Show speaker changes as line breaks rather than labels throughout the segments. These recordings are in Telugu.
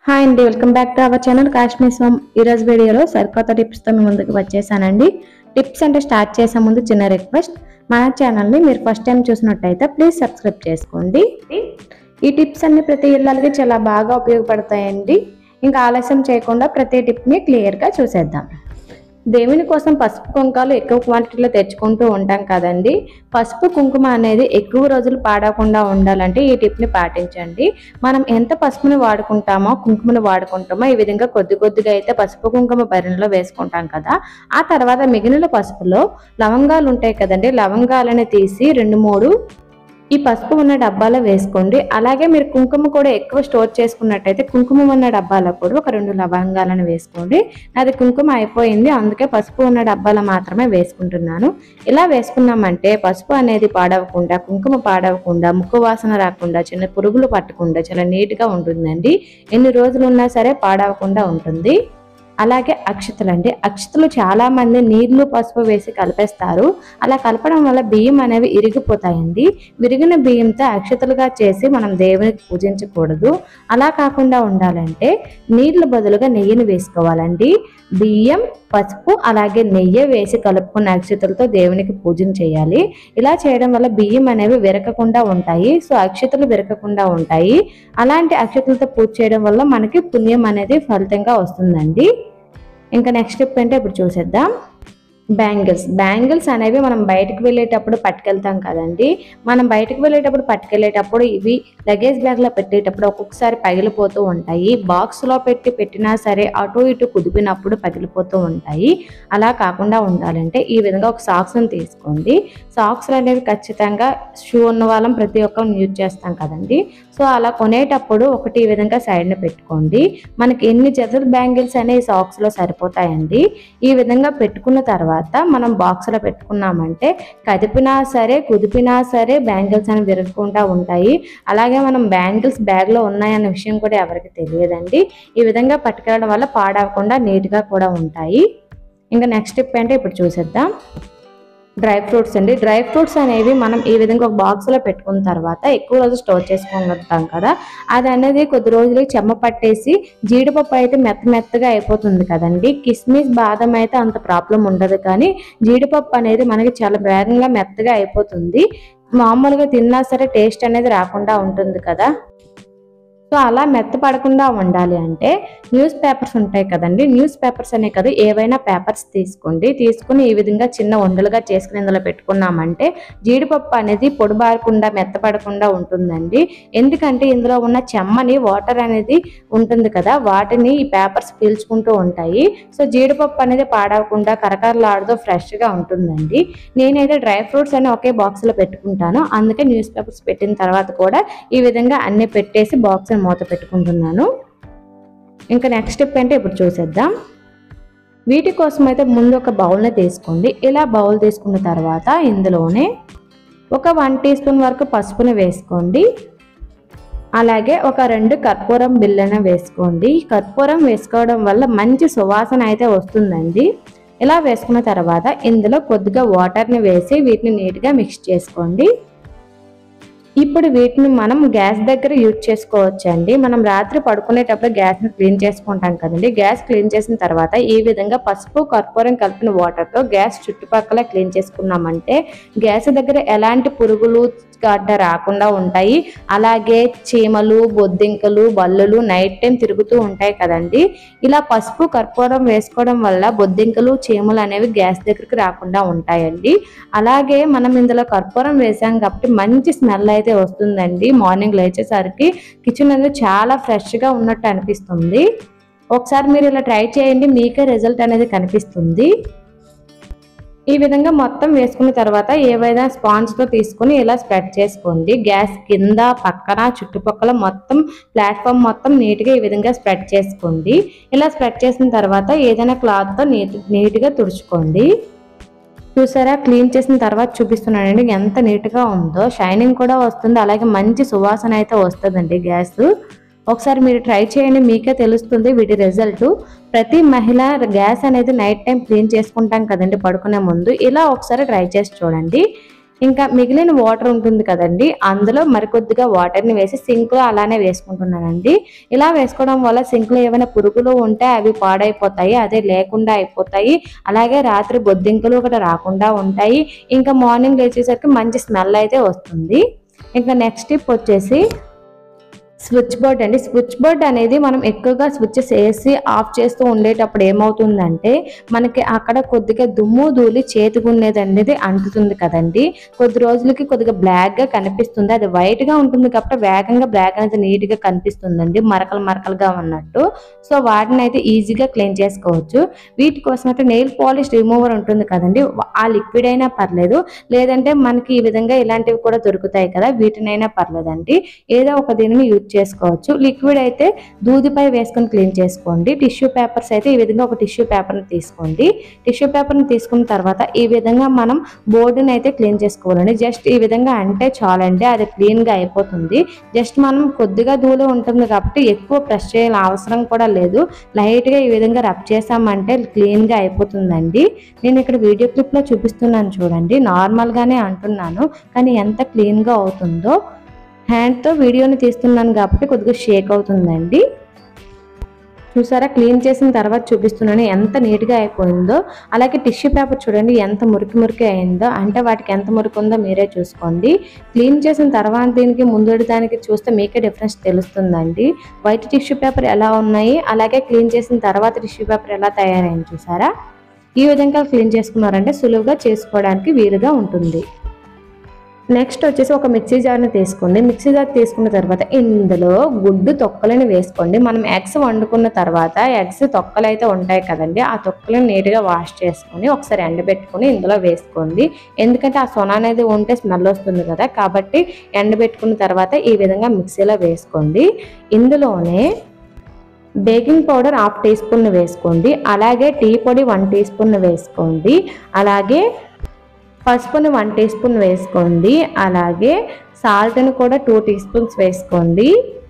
హాయ్ అండి, welcome back to our channel Kashmir సోమ్. ఈరోజు వీడియోలో సరికొత్త టిప్స్తో మీ ముందుకు వచ్చేసానండి. టిప్స్ అంటే స్టార్ట్ చేసే ముందు చిన్న రిక్వెస్ట్, మన ఛానల్ని మీరు ఫస్ట్ టైం చూసినట్టయితే ప్లీజ్ సబ్స్క్రైబ్ చేసుకోండి. ఈ టిప్స్ అన్ని ప్రతి ఇళ్ళకి చాలా బాగా ఉపయోగపడతాయండి. ఇంకా ఆలస్యం చేయకుండా ప్రతి టిప్ని క్లియర్గా చూసేద్దాం. దేవుని కోసం పసుపు కుంకాలు ఎక్కువ క్వాంటిటీలో తెచ్చుకుంటూ ఉంటాం కదండి. పసుపు కుంకుమ అనేది ఎక్కువ రోజులు పాడకుండా ఉండాలంటే ఈ టిప్ని పాటించండి. మనం ఎంత పసుపుని వాడుకుంటామో కుంకుమను వాడుకుంటామో ఈ విధంగా కొద్ది కొద్దిగా అయితే పసుపు కుంకుమ భరణలో వేసుకుంటాం కదా. ఆ తర్వాత మిగిలిన పసుపులో లవంగాలు ఉంటాయి కదండి, లవంగాలని తీసి 2-3 ఈ పసుపు ఉన్న డబ్బాలో వేసుకోండి. అలాగే మీరు కుంకుమ కూడా ఎక్కువ స్టోర్ చేసుకున్నట్టయితే కుంకుమ ఉన్న డబ్బాలో కూడా ఒక 2 లవంగాలను వేసుకోండి. అది కుంకుమ అయిపోయింది, అందుకే పసుపు ఉన్న డబ్బాలో మాత్రమే వేసుకుంటున్నాను. ఇలా వేసుకున్నామంటే పసుపు అనేది పాడవకుండా, కుంకుమ పాడవకుండా, ముక్కు వాసన రాకుండా, చిన్న పురుగులు పట్టకుండా చాలా నీట్గా ఉంటుందండి. ఎన్ని రోజులు ఉన్నా సరే పాడవకుండా ఉంటుంది. అలాగే అక్షతలు అండి, అక్షతలు చాలా మంది నీళ్లు పసుపు వేసి కలిపేస్తారు. అలా కలపడం వల్ల బియ్యం అనేవి ఇరిగిపోతాయండి. విరిగిన బియ్యంతో అక్షతలుగా చేసి మనం దేవునికి పూజించకూడదు. అలా కాకుండా ఉండాలంటే నీళ్లు బదులుగా నెయ్యిని వేసుకోవాలండి. బియ్యం, పసుపు అలాగే నెయ్యి వేసి కలుపుకున్న అక్షతలతో దేవునికి పూజన చేయాలి. ఇలా చేయడం వల్ల బియ్యం అనేవి విరగకుండా ఉంటాయి. సో అక్షతలు విరగకుండా ఉంటాయి. అలాంటి అక్షతలతో పూజ చేయడం వల్ల మనకి పుణ్యం అనేది ఫలితంగా వస్తుందండి. ఇంకా నెక్స్ట్ స్టెప్ అంటే ఇప్పుడు చూసేద్దాం. బ్యాంగిల్స్ అనేవి మనం బయటకు వెళ్ళేటప్పుడు పట్టుకెళ్తాం కదండి. మనం బయటకు వెళ్ళేటప్పుడు పట్టుకెళ్ళేటప్పుడు ఇవి లగేజ్ బ్యాగ్లో పెట్టేటప్పుడు ఒక్కొక్కసారి పగిలిపోతూ ఉంటాయి. బాక్స్లో పెట్టినా సరే అటు ఇటు కుదిపినప్పుడు పగిలిపోతూ ఉంటాయి. అలా కాకుండా ఉండాలంటే ఈ విధంగా ఒక సాక్స్ని తీసుకోండి. సాక్స్లు అనేవి ఖచ్చితంగా షూ ఉన్న వాళ్ళం ప్రతి ఒక్కరు యూజ్ చేస్తాం కదండి. సో అలా కొనేటప్పుడు ఒకటి ఈ విధంగా సైడ్ని పెట్టుకోండి. మనకి ఎన్ని జతలు బ్యాంగిల్స్ అనేవి సాక్స్లో సరిపోతాయండి. ఈ విధంగా పెట్టుకున్న తర్వాత మనం బాక్స్లో పెట్టుకున్నామంటే కదిపినా సరే కుదిపినా సరే బ్యాంగిల్స్ అనేవి విరగకుండా ఉంటాయి. అలాగే మనం బ్యాంగిల్స్ బ్యాగ్లో ఉన్నాయన్న విషయం కూడా ఎవరికి తెలియదండి. ఈ విధంగా పట్టుకెళ్ళడం వల్ల పాడవకుండా నీట్గా కూడా ఉంటాయి. ఇంకా నెక్స్ట్ స్టెప్ అంటే ఇప్పుడు చూసేద్దాం. డ్రై ఫ్రూట్స్ అండి. డ్రై ఫ్రూట్స్ అనేవి మనం ఈ విధంగా ఒక బాక్స్లో పెట్టుకున్న తర్వాత ఎక్కువ రోజులు స్టోర్ చేసుకోగలుగుతాం కదా. అది అనేది కొద్ది రోజులకి చెమ్మ పట్టేసి జీడిపప్పు అయితే మెత్తగా అయిపోతుంది కదండి. కిస్మిస్, బాదం అయితే అంత ప్రాబ్లం ఉండదు, కానీ జీడిపప్పు అనేది మనకి చాలా వేగంగా మెత్తగా అయిపోతుంది. మామూలుగా తిన్నా సరే టేస్ట్ అనేది రాకుండా ఉంటుంది కదా. సో అలా మెత్తపడకుండా ఉండాలి అంటే న్యూస్ పేపర్స్ ఉంటాయి కదండి. న్యూస్ పేపర్స్ అనే కదా, ఏవైనా పేపర్స్ తీసుకుని ఈ విధంగా చిన్న ఉండలుగా చేసుకుని ఇందులో పెట్టుకున్నామంటే జీడిపప్పు అనేది పొడిబారకుండా మెత్తపడకుండా ఉంటుందండి. ఎందుకంటే ఇందులో ఉన్న చెమ్మని వాటర్ అనేది ఉంటుంది కదా, వాటిని ఈ పేపర్స్ పీల్చుకుంటూ ఉంటాయి. సో జీడిపప్పు అనేది పాడవకుండా కరకరలాడుతూ ఫ్రెష్గా ఉంటుందండి. నేనైతే డ్రై ఫ్రూట్స్ అని ఒకే బాక్స్లో పెట్టుకుంటాను, అందుకే న్యూస్ పేపర్స్ పెట్టిన తర్వాత కూడా ఈ విధంగా అన్ని పెట్టేసి బాక్స్ మూత పెట్టుకుంటున్నాను. ఇంకా నెక్స్ట్ స్టెప్ అంటే ఇప్పుడు చూసేద్దాం. వీటి కోసం అయితే ముందు ఒక బౌల్ని తీసుకోండి. ఇలా బౌల్ తీసుకున్న తర్వాత ఇందులోనే ఒక 1 టీ స్పూన్ వరకు పసుపుని వేసుకోండి. అలాగే ఒక 2 కర్పూరం బిళ్ళను వేసుకోండి. కర్పూరం వేసుకోవడం వల్ల మంచి సువాసన అయితే వస్తుందండి. ఇలా వేసుకున్న తర్వాత ఇందులో కొద్దిగా వాటర్ని వేసి వీటిని నీట్గా మిక్స్ చేసుకోండి. ఇప్పుడు వీటిని మనం గ్యాస్ దగ్గర యూజ్ చేసుకోవచ్చు అండి. మనం రాత్రి పడుకునేటప్పుడు గ్యాస్ని క్లీన్ చేసుకుంటాం కదండి. గ్యాస్ క్లీన్ చేసిన తర్వాత ఈ విధంగా పసుపు, కర్పూరం కలిపిన వాటర్తో గ్యాస్ చుట్టుపక్కల క్లీన్ చేసుకున్నామంటే గ్యాస్ దగ్గర ఎలాంటి పురుగులు గడ్డ రాకుండా ఉంటాయి. అలాగే చీమలు, బొద్దింకలు, బల్లులు నైట్ టైం తిరుగుతూ ఉంటాయి కదండి. ఇలా పసుపు, కర్పూరం వేసుకోవడం వల్ల బొద్దింకలు, చీమలు అనేవి గ్యాస్ దగ్గరికి రాకుండా ఉంటాయండి. అలాగే మనం ఇందులో కర్పూరం వేసాం కాబట్టి మంచి స్మెల్ అయితే వస్తుందండి. మార్నింగ్ లేచేసరికి కిచెన్ అనేది చాలా ఫ్రెష్గా ఉన్నట్టు అనిపిస్తుంది. ఒకసారి మీరు ఇలా ట్రై చేయండి, మీకే రిజల్ట్ అనేది కనిపిస్తుంది. ఈ విధంగా మొత్తం వేసుకున్న తర్వాత ఏవైనా స్పాంజ్తో తీసుకుని ఇలా స్ప్రెడ్ చేసుకోండి. గ్యాస్ కింద, పక్కన, చుట్టుపక్కల మొత్తం ప్లాట్ఫామ్ మొత్తం నీట్గా ఈ విధంగా స్ప్రెడ్ చేసుకోండి. ఇలా స్ప్రెడ్ చేసిన తర్వాత ఏదైనా క్లాత్తో నీట్గా తుడుచుకోండి. చూసారా, క్లీన్ చేసిన తర్వాత చూపిస్తున్నానండి ఎంత నీట్గా ఉందో. షైనింగ్ కూడా వస్తుంది, అలాగే మంచి సువాసన అయితే వస్తుందండి గ్యాస్. ఒకసారి మీరు ట్రై చేయండి, మీకే తెలుస్తుంది వీటి రిజల్ట్. ప్రతి మహిళ గ్యాస్ అనేది నైట్ టైం క్లీన్ చేసుకుంటాం కదండి పడుకునే ముందు. ఇలా ఒకసారి ట్రై చేసి చూడండి. ఇంకా మిగిలిన వాటర్ ఉంటుంది కదండి, అందులో మరికొద్దిగా వాటర్ని వేసి సింక్లో అలానే వేసుకుంటున్నానండి. ఇలా వేసుకోవడం వల్ల సింక్లో ఏమైనా పురుగులు ఉంటే అవి పాడైపోతాయి, అదే లేకుండా అయిపోతాయి. అలాగే రాత్రి బొద్దింకలు కూడా రాకుండా ఉంటాయి. ఇంకా మార్నింగ్ లేచేసరికి మంచి స్మెల్ అయితే వస్తుంది. ఇంకా నెక్స్ట్ టిప్ వచ్చేసి స్విచ్ బోర్డ్ అండి. స్విచ్ బోర్డ్ అనేది మనం ఎక్కువగా స్విచ్చెస్ వేసి ఆఫ్ చేస్తూ ఉండేటప్పుడు ఏమవుతుందంటే మనకి అక్కడ కొద్దిగా దుమ్ము ధూళి చేతికి ఉన్నది అనేది అంటుతుంది కదండి. కొద్ది రోజులకి కొద్దిగా బ్లాక్గా కనిపిస్తుంది. అది వైట్గా ఉంటుంది కాబట్టి వేగంగా బ్లాక్ అనేది నీట్గా కనిపిస్తుందండి, మరకలు మరకలుగా ఉన్నట్టు. సో వాటిని అయితే ఈజీగా క్లీన్ చేసుకోవచ్చు. వీటి కోసం అయితే నెయిల్ పాలిష్ రిమూవర్ ఉంటుంది కదండి, ఆ లిక్విడ్ అయినా పర్లేదు, లేదంటే మనకి ఈ విధంగా ఇలాంటివి కూడా దొరుకుతాయి కదా, వీటినైనా పర్లేదండి. ఏదో ఒక దీనిని యూజ్ చేసుకోవచ్చు. లిక్విడ్ అయితే దూదిపై వేసుకొని క్లీన్ చేసుకోండి. టిష్యూ పేపర్స్ అయితే ఈ విధంగా ఒక టిష్యూ పేపర్ని తీసుకోండి. టిష్యూ పేపర్ని తీసుకున్న తర్వాత ఈ విధంగా మనం బోర్డుని అయితే క్లీన్ చేసుకోవాలండి. జస్ట్ ఈ విధంగా అంటే చాలండి, అది క్లీన్గా అయిపోతుంది. జస్ట్ మనం కొద్దిగా ధూళి ఉంటుంది కాబట్టి ఎక్కువ ప్రెస్ చేయాల్సిన అవసరం కూడా లేదు. లైట్గా ఈ విధంగా రబ్ చేసామంటే క్లీన్గా అయిపోతుందండి. నేను ఇక్కడ వీడియో క్లిప్లో చూపిస్తున్నాను చూడండి, నార్మల్గానే అంటున్నాను కానీ ఎంత క్లీన్గా అవుతుందో. హ్యాండ్తో వీడియోని తీస్తున్నాను కాబట్టి కొద్దిగా షేక్ అవుతుందండి. చూసారా, క్లీన్ చేసిన తర్వాత చూపిస్తున్నాను ఎంత నీట్గా అయిపోయిందో. అలాగే టిష్యూ పేపర్ చూడండి ఎంత మురికి మురికి అయిందో, అంటే వాటికి ఎంత మురికి ఉందో మీరే చూసుకోండి. క్లీన్ చేసిన తర్వాత దీనికి ముందు దానికి చూస్తే మీకే డిఫరెన్స్ తెలుస్తుందండి. వైట్ టిష్యూ పేపర్ ఎలా ఉన్నాయి, అలాగే క్లీన్ చేసిన తర్వాత టిష్యూ పేపర్ ఎలా తయారైంది చూసారా. ఈ విధంగా క్లీన్ చేసుకున్నారంటే సులువుగా చేసుకోవడానికి వీలుగా ఉంటుంది. నెక్స్ట్ వచ్చేసి ఒక మిక్సీ జార్ని తీసుకోండి. మిక్సీ జార్ తీసుకున్న తర్వాత ఇందులో గుడ్డు తొక్కలని వేసుకోండి. మనం ఎగ్స్ వండుకున్న తర్వాత ఎగ్స్ తొక్కలు అయితే ఉంటాయి కదండి, ఆ తొక్కలను నీట్గా వాష్ చేసుకొని ఒకసారి ఎండబెట్టుకొని ఇందులో వేసుకోండి. ఎందుకంటే ఆ సొన అనేది ఉంటే స్మెల్ వస్తుంది కదా, కాబట్టి ఎండబెట్టుకున్న తర్వాత ఈ విధంగా మిక్సీలో వేసుకోండి. ఇందులోనే బేకింగ్ పౌడర్ 1/2 టీ స్పూన్ వేసుకోండి. అలాగే టీ పొడి 1 టీ స్పూన్ వేసుకోండి. అలాగే పసుపుని 1 టీ స్పూన్ వేసుకోండి. అలాగే సాల్ట్ని కూడా 2 టీ స్పూన్స్ వేసుకోండి.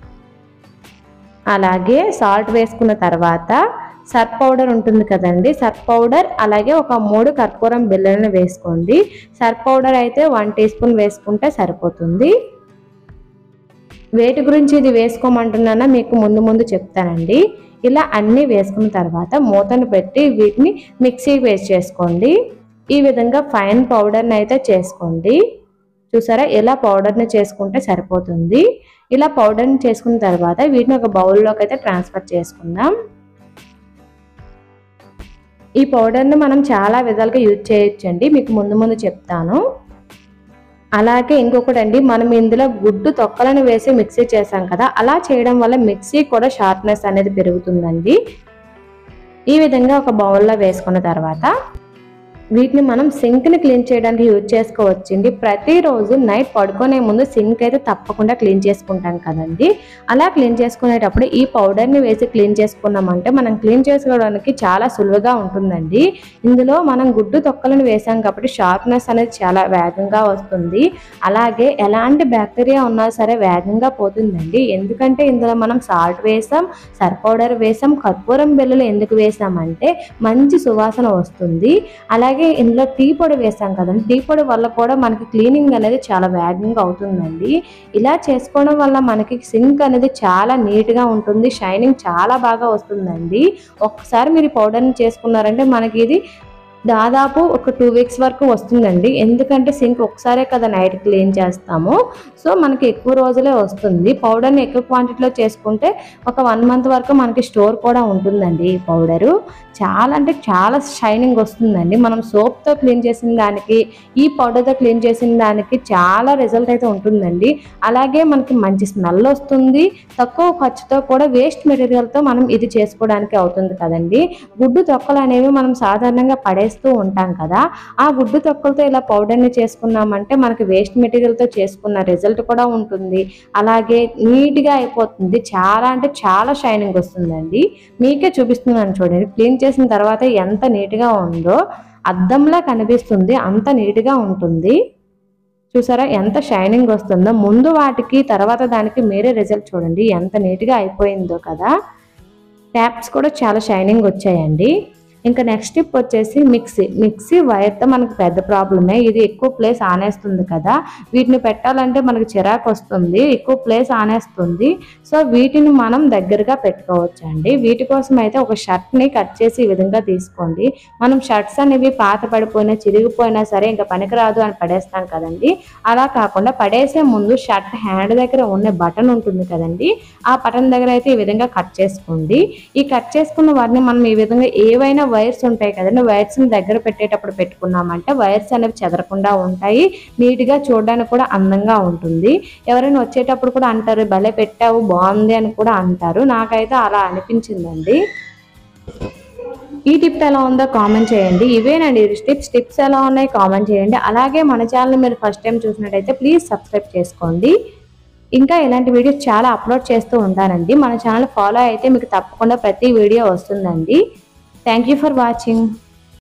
అలాగే సాల్ట్ వేసుకున్న తర్వాత సర్ఫ్ పౌడర్ ఉంటుంది కదండి, సర్ఫ్ పౌడర్ అలాగే ఒక 3 కర్పూరం బిళ్ళలను వేసుకోండి. సర్ఫ్ పౌడర్ అయితే 1 టీ స్పూన్ వేసుకుంటే సరిపోతుంది. వేటి గురించి ఇది వేసుకోమంటున్నానో మీకు ముందు చెప్తానండి. ఇలా అన్నీ వేసుకున్న తర్వాత మూతను పెట్టి వీటిని మిక్సీ వేస్ట్ చేసుకోండి. ఈ విధంగా ఫైన్ పౌడర్ని అయితే చేసుకోండి. చూసారా, ఇలా పౌడర్ని చేసుకుంటే సరిపోతుంది. ఇలా పౌడర్ని చేసుకున్న తర్వాత వీటిని ఒక బౌల్లోకి అయితే ట్రాన్స్ఫర్ చేసుకుందాం. ఈ పౌడర్ని మనం చాలా విధాలుగా యూజ్ చేయొచ్చండి, మీకు ముందు చెప్తాను. అలాగే ఇంకొకటి అండి, మనం ఇందులో గుడ్డు తొక్కలను వేసి మిక్సీ చేసాం కదా, అలా చేయడం వల్ల మిక్సీ కూడా షార్ప్నెస్ అనేది పెరుగుతుందండి. ఈ విధంగా ఒక బౌల్లో వేసుకున్న తర్వాత వీటిని మనం సింక్ని క్లీన్ చేయడానికి యూజ్ చేసుకోవచ్చండి. ప్రతిరోజు నైట్ పడుకునే ముందు సింక్ అయితే తప్పకుండా క్లీన్ చేసుకుంటాం కదండి. అలా క్లీన్ చేసుకునేటప్పుడు ఈ పౌడర్ని వేసి క్లీన్ చేసుకున్నామంటే మనం క్లీన్ చేసుకోవడానికి చాలా సులువుగా ఉంటుందండి. ఇందులో మనం గుడ్డు తొక్కలను వేసాం కాబట్టి షార్ప్నెస్ అనేది చాలా వేగంగా వస్తుంది. అలాగే ఎలాంటి బ్యాక్టీరియా ఉన్నా సరే వేగంగా పోతుందండి. ఎందుకంటే ఇందులో మనం సాల్ట్ వేసాం, సర్ఫ్ పౌడర్ వేసాం, కర్పూరం బిళ్ళలు ఎందుకు వేసామంటే మంచి సువాసన వస్తుంది. అలాగే ఇందులో టీ పొడి వేసాం కదండి, టీ పొడి వల్ల కూడా మనకి క్లీనింగ్ అనేది చాలా వేగంగా అవుతుందండి. ఇలా చేసుకోవడం వల్ల మనకి సింక్ అనేది చాలా నీట్గా ఉంటుంది, షైనింగ్ చాలా బాగా వస్తుందండి. ఒక్కసారి మీరు ఈ పౌడర్ని చేసుకున్నారంటే మనకి ఇది దాదాపు ఒక 2 వీక్స్ వరకు వస్తుందండి. ఎందుకంటే సింక్ ఒకసారే కదా నైట్ క్లీన్ చేస్తాము, సో మనకి ఎక్కువ రోజులే వస్తుంది. పౌడర్ని ఎక్కువ క్వాంటిటీలో చేసుకుంటే ఒక 1 మంత్ వరకు మనకి స్టోర్ కూడా ఉంటుందండి. ఈ పౌడరు చాలా అంటే చాలా షైనింగ్ వస్తుందండి. మనం సోప్తో క్లీన్ చేసిన దానికి ఈ పౌడర్తో క్లీన్ చేసిన దానికి చాలా రిజల్ట్ అయితే ఉంటుందండి. అలాగే మనకి మంచి స్మెల్ వస్తుంది. తక్కువ ఖర్చుతో కూడా వేస్ట్ మెటీరియల్తో మనం ఇది చేసుకోవడానికి అవుతుంది కదండి. గుడ్డు తొక్కలు అనేవి మనం సాధారణంగా పడేస్తూ ఉంటాం కదా, ఆ గుడ్డు తొక్కలతో ఇలా పౌడర్ని చేసుకున్నామంటే మనకి వేస్ట్ మెటీరియల్తో చేసుకున్న రిజల్ట్ కూడా ఉంటుంది. అలాగే నీట్గా అయిపోతుంది, చాలా అంటే చాలా షైనింగ్ వస్తుందండి. మీకే చూపిస్తున్నాను చూడండి, క్లీన్ చేసిన తర్వాత ఎంత నీట్గా ఉందో అద్దంలా కనిపిస్తుంది, అంత నీట్గా ఉంటుంది. చూసారా ఎంత షైనింగ్ వస్తుందో, ముందు వాటికి తర్వాత దానికి మీరే రిజల్ట్ చూడండి ఎంత నీట్గా అయిపోయిందో కదా. ట్యాప్స్ కూడా చాలా షైనింగ్ వచ్చాయండి. ఇంకా నెక్స్ట్ టిప్ వచ్చేసి మిక్సీ వైర్తో మనకు పెద్ద ప్రాబ్లమే. ఇది ఎక్కువ ప్లేస్ ఆనేస్తుంది కదా, వీటిని పెట్టాలంటే మనకు చిరాకు వస్తుంది, ఎక్కువ ప్లేస్ ఆనేస్తుంది. సో వీటిని మనం దగ్గరగా పెట్టుకోవచ్చు అండి. వీటి కోసం అయితే ఒక షర్ట్ని కట్ చేసి ఈ విధంగా తీసుకోండి. మనం షర్ట్స్ అనేవి పాత పడిపోయినా చిరిగిపోయినా సరే ఇంకా పనికిరాదు అని పడేస్తాం కదండి. అలా కాకుండా పడేసే ముందు షర్ట్ హ్యాండ్ దగ్గర ఉన్న బటన్ ఉంటుంది కదండి, ఆ బటన్ దగ్గర అయితే ఈ విధంగా కట్ చేసుకోండి. ఈ కట్ చేసుకున్న వాటిని మనం ఈ విధంగా ఏవైనా వైర్స్ ఉంటాయి కదండి, వైర్స్ ని దగ్గర పెట్టేటప్పుడు పెట్టుకున్నామంటే వైర్స్ అనేవి చెదరకుండా ఉంటాయి, నీట్ గా చూడడానికి కూడా అందంగా ఉంటుంది. ఎవరైనా వచ్చేటప్పుడు కూడా అంటారు భలే పెట్టావు బాగుంది అని కూడా అంటారు. నాకైతే అలా అనిపించిందండి. ఈ టిప్ ఎలా ఉందో కామెంట్ చేయండి. ఇవేనండి టిప్స్ ఎలా ఉన్నాయి కామెంట్ చేయండి. అలాగే మన ఛానల్ మీరు ఫస్ట్ టైం చూసినట్టయితే ప్లీజ్ సబ్స్క్రైబ్ చేసుకోండి. ఇంకా ఇలాంటి వీడియోస్ చాలా అప్లోడ్ చేస్తూ ఉంటానండి. మన ఛానల్ ఫాలో అయితే మీకు తప్పకుండా ప్రతి వీడియో వస్తుందండి. Thank you for watching.